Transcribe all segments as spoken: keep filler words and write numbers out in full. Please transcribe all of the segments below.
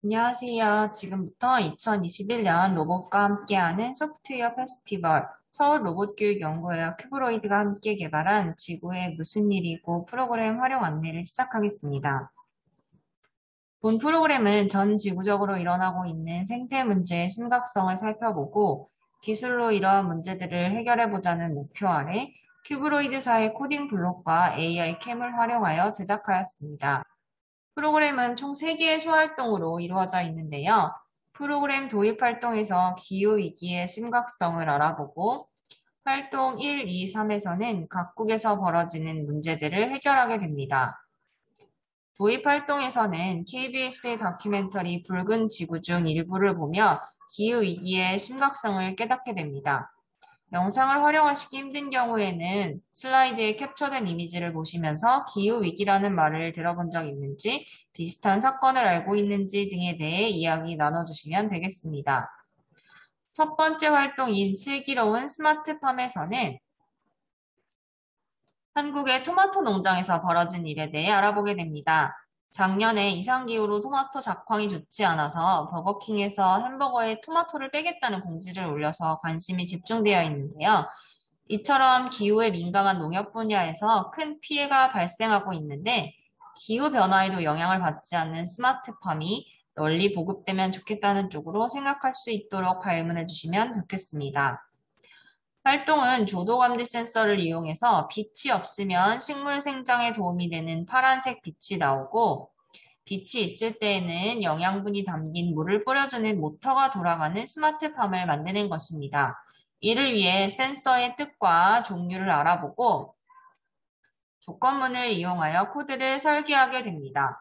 안녕하세요. 지금부터 이천이십일 년 로봇과 함께하는 소프트웨어 페스티벌 서울 로봇교육연구회와 큐브로이드가 함께 개발한 지구의 무슨 일이고 프로그램 활용 안내를 시작하겠습니다. 본 프로그램은 전 지구적으로 일어나고 있는 생태 문제의 심각성을 살펴보고 기술로 이러한 문제들을 해결해보자는 목표 아래 큐브로이드사의 코딩 블록과 에이아이 캠을 활용하여 제작하였습니다. 프로그램은 총 세 개의 소활동으로 이루어져 있는데요. 프로그램 도입 활동에서 기후위기의 심각성을 알아보고 활동 일, 이, 삼에서는 각국에서 벌어지는 문제들을 해결하게 됩니다. 도입 활동에서는 케이비에스의 다큐멘터리 붉은 지구 중 일부를 보며 기후위기의 심각성을 깨닫게 됩니다. 영상을 활용하시기 힘든 경우에는 슬라이드에 캡처된 이미지를 보시면서 기후위기라는 말을 들어본 적 있는지, 비슷한 사건을 알고 있는지 등에 대해 이야기 나눠주시면 되겠습니다. 첫 번째 활동인 슬기로운 스마트팜에서는 한국의 토마토 농장에서 벌어진 일에 대해 알아보게 됩니다. 작년에 이상기후로 토마토 작황이 좋지 않아서 버거킹에서 햄버거에 토마토를 빼겠다는 공지를 올려서 관심이 집중되어 있는데요. 이처럼 기후에 민감한 농업 분야에서 큰 피해가 발생하고 있는데 기후변화에도 영향을 받지 않는 스마트팜이 널리 보급되면 좋겠다는 쪽으로 생각할 수 있도록 발문해 주시면 좋겠습니다. 활동은 조도감지 센서를 이용해서 빛이 없으면 식물 생장에 도움이 되는 파란색 빛이 나오고 빛이 있을 때에는 영양분이 담긴 물을 뿌려주는 모터가 돌아가는 스마트팜을 만드는 것입니다. 이를 위해 센서의 뜻과 종류를 알아보고 조건문을 이용하여 코드를 설계하게 됩니다.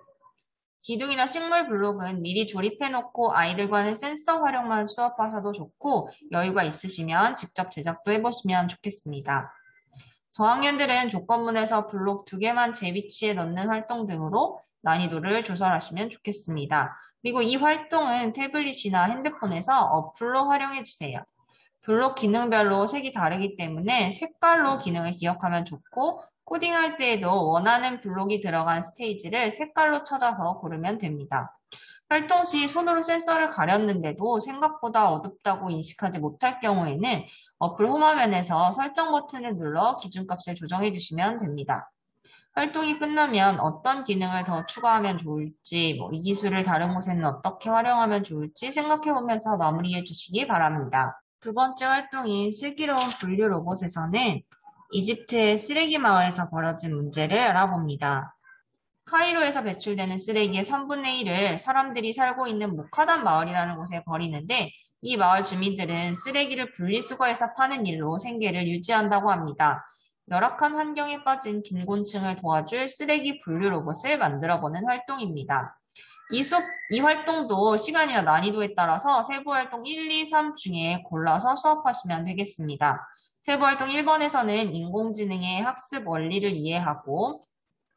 기둥이나 식물 블록은 미리 조립해놓고 아이들과는 센서 활용만 수업하셔도 좋고 여유가 있으시면 직접 제작도 해보시면 좋겠습니다. 저학년들은 조건문에서 블록 두 개만 제 위치에 넣는 활동 등으로 난이도를 조절하시면 좋겠습니다. 그리고 이 활동은 태블릿이나 핸드폰에서 어플로 활용해주세요. 블록 기능별로 색이 다르기 때문에 색깔로 기능을 기억하면 좋고 코딩할 때에도 원하는 블록이 들어간 스테이지를 색깔로 찾아서 고르면 됩니다. 활동 시 손으로 센서를 가렸는데도 생각보다 어둡다고 인식하지 못할 경우에는 어플 홈화면에서 설정 버튼을 눌러 기준값을 조정해 주시면 됩니다. 활동이 끝나면 어떤 기능을 더 추가하면 좋을지, 뭐 이 기술을 다른 곳에는 어떻게 활용하면 좋을지 생각해 보면서 마무리해 주시기 바랍니다. 두 번째 활동인 슬기로운 분류 로봇에서는 이집트의 쓰레기 마을에서 벌어진 문제를 알아봅니다. 카이로에서 배출되는 쓰레기의 삼분의 일을 사람들이 살고 있는 모카단 마을이라는 곳에 버리는데 이 마을 주민들은 쓰레기를 분리수거해서 파는 일로 생계를 유지한다고 합니다. 열악한 환경에 빠진 빈곤층을 도와줄 쓰레기 분류 로봇을 만들어보는 활동입니다. 이 수업, 이 활동도 시간이나 난이도에 따라서 세부 활동 일, 이, 삼 중에 골라서 수업하시면 되겠습니다. 세부 활동 일 번에서는 인공지능의 학습 원리를 이해하고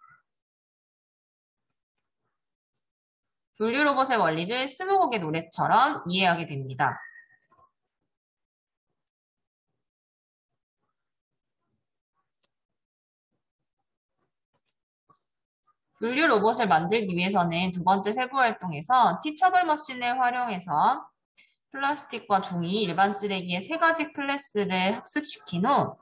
분류 로봇의 원리를 스무고개 노래처럼 이해하게 됩니다. 분류 로봇을 만들기 위해서는 두 번째 세부 활동에서 티처블 머신을 활용해서 플라스틱과 종이, 일반 쓰레기의 세 가지 클래스를 학습시킨 후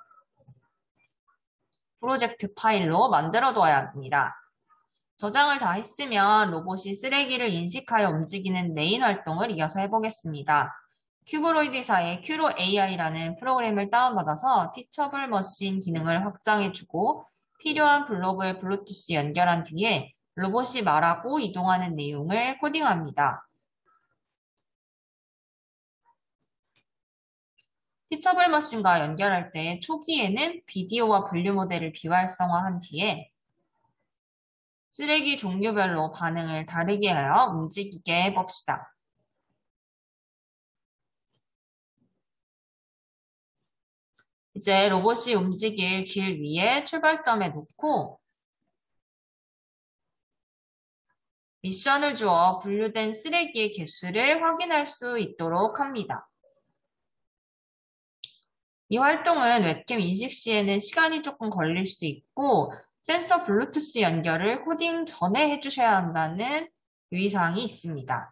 프로젝트 파일로 만들어 둬야 합니다. 저장을 다 했으면 로봇이 쓰레기를 인식하여 움직이는 메인 활동을 이어서 해보겠습니다. 큐브로이드사의 큐로 에이아이라는 프로그램을 다운받아서 티처블 머신 기능을 확장해주고 필요한 블록을 블루투스 연결한 뒤에 로봇이 말하고 이동하는 내용을 코딩합니다. 티처블 머신과 연결할 때 초기에는 비디오와 분류 모델을 비활성화한 뒤에 쓰레기 종류별로 반응을 다르게 하여 움직이게 해봅시다. 이제 로봇이 움직일 길 위에 출발점에 놓고 미션을 주어 분류된 쓰레기의 개수를 확인할 수 있도록 합니다. 이 활동은 웹캠 인식 시에는 시간이 조금 걸릴 수 있고 센서 블루투스 연결을 코딩 전에 해주셔야 한다는 유의사항이 있습니다.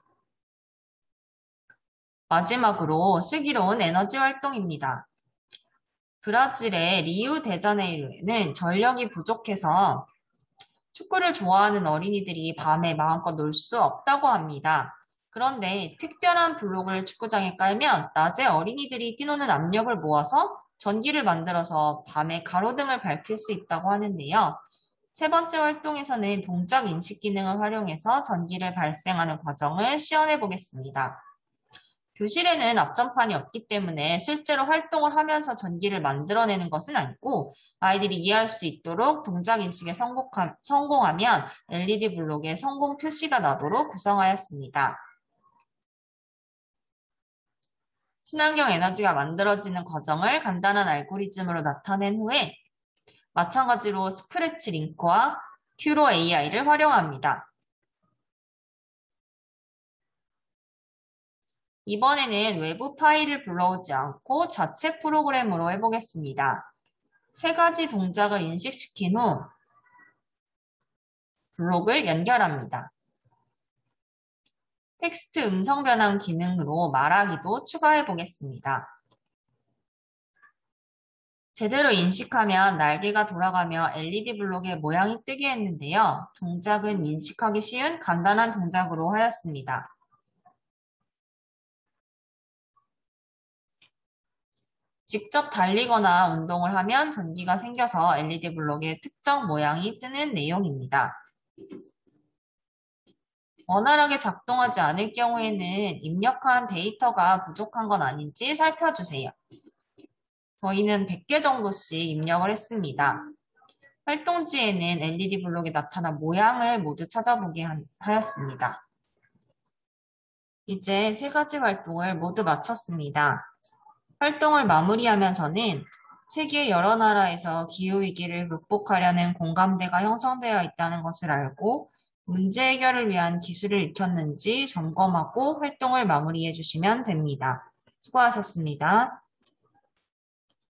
마지막으로 슬기로운 에너지 활동입니다. 브라질의 리우데자네이루에는 전력이 부족해서 축구를 좋아하는 어린이들이 밤에 마음껏 놀 수 없다고 합니다. 그런데 특별한 블록을 축구장에 깔면 낮에 어린이들이 뛰노는 압력을 모아서 전기를 만들어서 밤에 가로등을 밝힐 수 있다고 하는데요. 세 번째 활동에서는 동작 인식 기능을 활용해서 전기를 발생하는 과정을 시연해 보겠습니다. 교실에는 앞전판이 없기 때문에 실제로 활동을 하면서 전기를 만들어내는 것은 아니고 아이들이 이해할 수 있도록 동작 인식에 성공하, 성공하면 엘이디 블록에 성공 표시가 나도록 구성하였습니다. 친환경 에너지가 만들어지는 과정을 간단한 알고리즘으로 나타낸 후에 마찬가지로 스크래치 링크와 큐로 에이아이를 활용합니다. 이번에는 외부 파일을 불러오지 않고 자체 프로그램으로 해보겠습니다. 세 가지 동작을 인식시킨 후 블록을 연결합니다. 텍스트 음성 변환 기능으로 말하기도 추가해 보겠습니다. 제대로 인식하면 날개가 돌아가며 엘이디 블록의 모양이 뜨게 했는데요. 동작은 인식하기 쉬운 간단한 동작으로 하였습니다. 직접 달리거나 운동을 하면 전기가 생겨서 엘이디 블록의 특정 모양이 뜨는 내용입니다. 원활하게 작동하지 않을 경우에는 입력한 데이터가 부족한 건 아닌지 살펴주세요. 저희는 백 개 정도씩 입력을 했습니다. 활동지에는 엘이디 블록에 나타난 모양을 모두 찾아보게 하였습니다. 이제 세 가지 활동을 모두 마쳤습니다. 활동을 마무리하면서는 세계 여러 나라에서 기후위기를 극복하려는 공감대가 형성되어 있다는 것을 알고 문제 해결을 위한 기술을 익혔는지 점검하고 활동을 마무리해 주시면 됩니다. 수고하셨습니다.